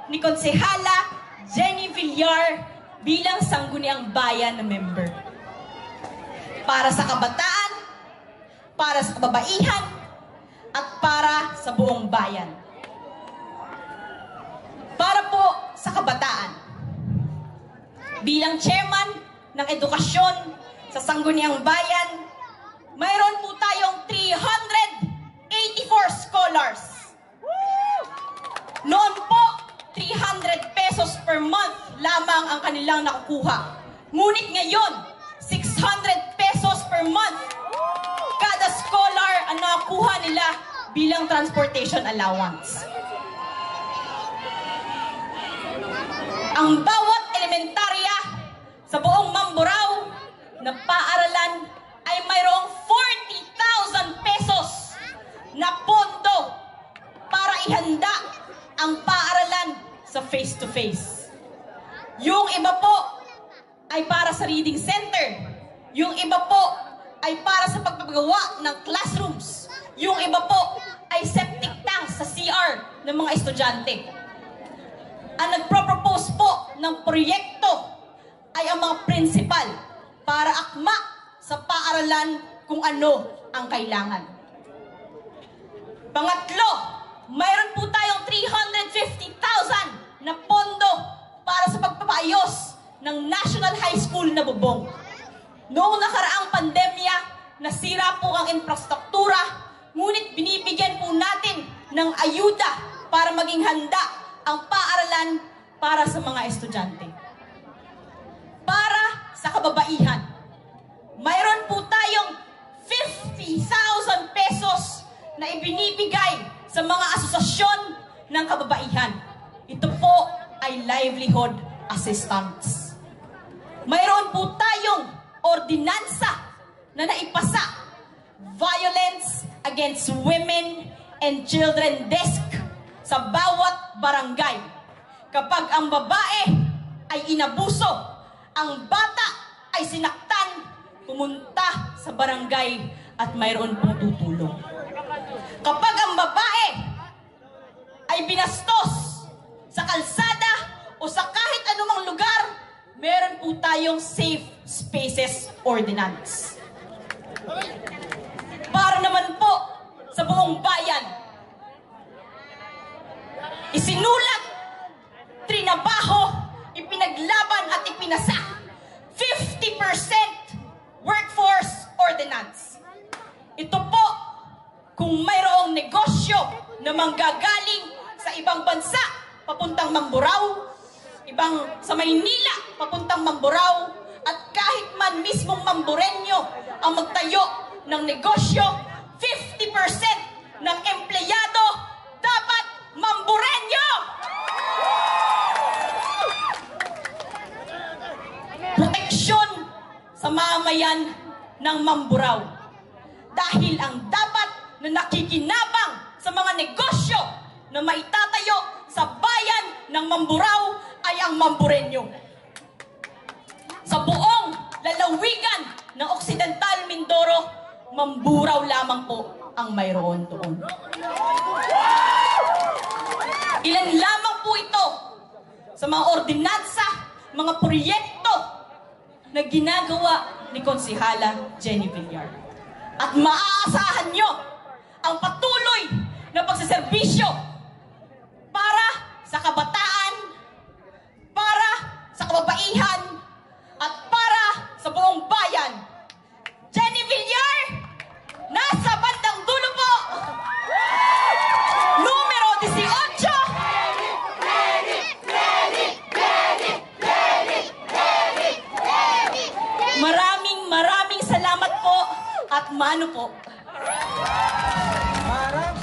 ni Konsehala Jenny Villar bilang Sangguniang Bayan na member. Para sa kabataan, para sa kababaihan, at para sa buong bayan. Para po sa kabataan, bilang chairman ng edukasyon sa Sangguniang Bayan, mayroon po tayong 384 scholars. Noon po, 300 pesos per month lamang ang kanilang nakukuha. Ngunit ngayon, 600 pesos per month kada scholar ang nakukuha nila bilang transportation allowance. Ang bawat elementarya sa buong Mamburao na paaralan ay mayroong 40,000 pesos na pondo para ihanda ang paaralan sa face-to-face. Yung iba po ay para sa reading center. Yung iba po ay para sa pagpapagawa ng classrooms. Yung iba po ay septic tanks sa CR ng mga estudyante. Ang nagpro-propose po ng proyekto ay ang mga principal para akma sa paaralan kung ano ang kailangan. Pangatlo, mayroon po tayong 350,000 na pondo para sa pagpapaayos ng National High School na bubong. Noong nakaraang pandemya, nasira po ang infrastruktura, ngunit binibigyan po natin ng ayuda para maging handa ang paaralan para sa mga estudyante. Para sa kababaihan, mayroon po tayong 50,000 pesos na ibinibigay sa mga asosasyon ng kababaihan. Ito po ay livelihood assistance. Mayroon po tayong ordinansa na naipasa, Violence Against Women and Children Desk sa bawat barangay. Kapag ang babae ay inabuso, ang bata ay sinaktan, pumunta sa barangay at mayroon pong tutulong. Kapag ang babae ay binastos sa kalsada o sa kahit anumang lugar, meron po tayong Safe Spaces Ordinance. Para naman po sa buong bayan, isinulat, trinabaho, ipinaglaban at ipinasa 50% Workforce Ordinance. Ito po, kung mayroong negosyo na manggagaling sa ibang bansa papuntang Mamburao, ibang sa Maynila papuntang Mamburao, at kahit man mismong Mambureño ang magtayo ng negosyo, 50% ng empleyado dapat Mambureño! Proteksyon sa mamayan ng Mamburao. Dahil ang dapat na nakikinabang sa mga negosyo na maitatayo sa bayan ng Mamburao ay ang Mambureño. Sa buong lalawigan ng Occidental Mindoro, Mamburao lamang po ang mayroon doon. Ilan lamang po ito sa mga ordinansa, mga proyekto na ginagawa ni Konsehala Jenny Villar. At maaasahan nyo ang patuloy na pagsaserbisyo para sa kabataan, para sa kababaihan, at para sa buong bayan. Jenny Villar, nasa bandang dulo po! Numero 18! Maraming salamat po at mano po.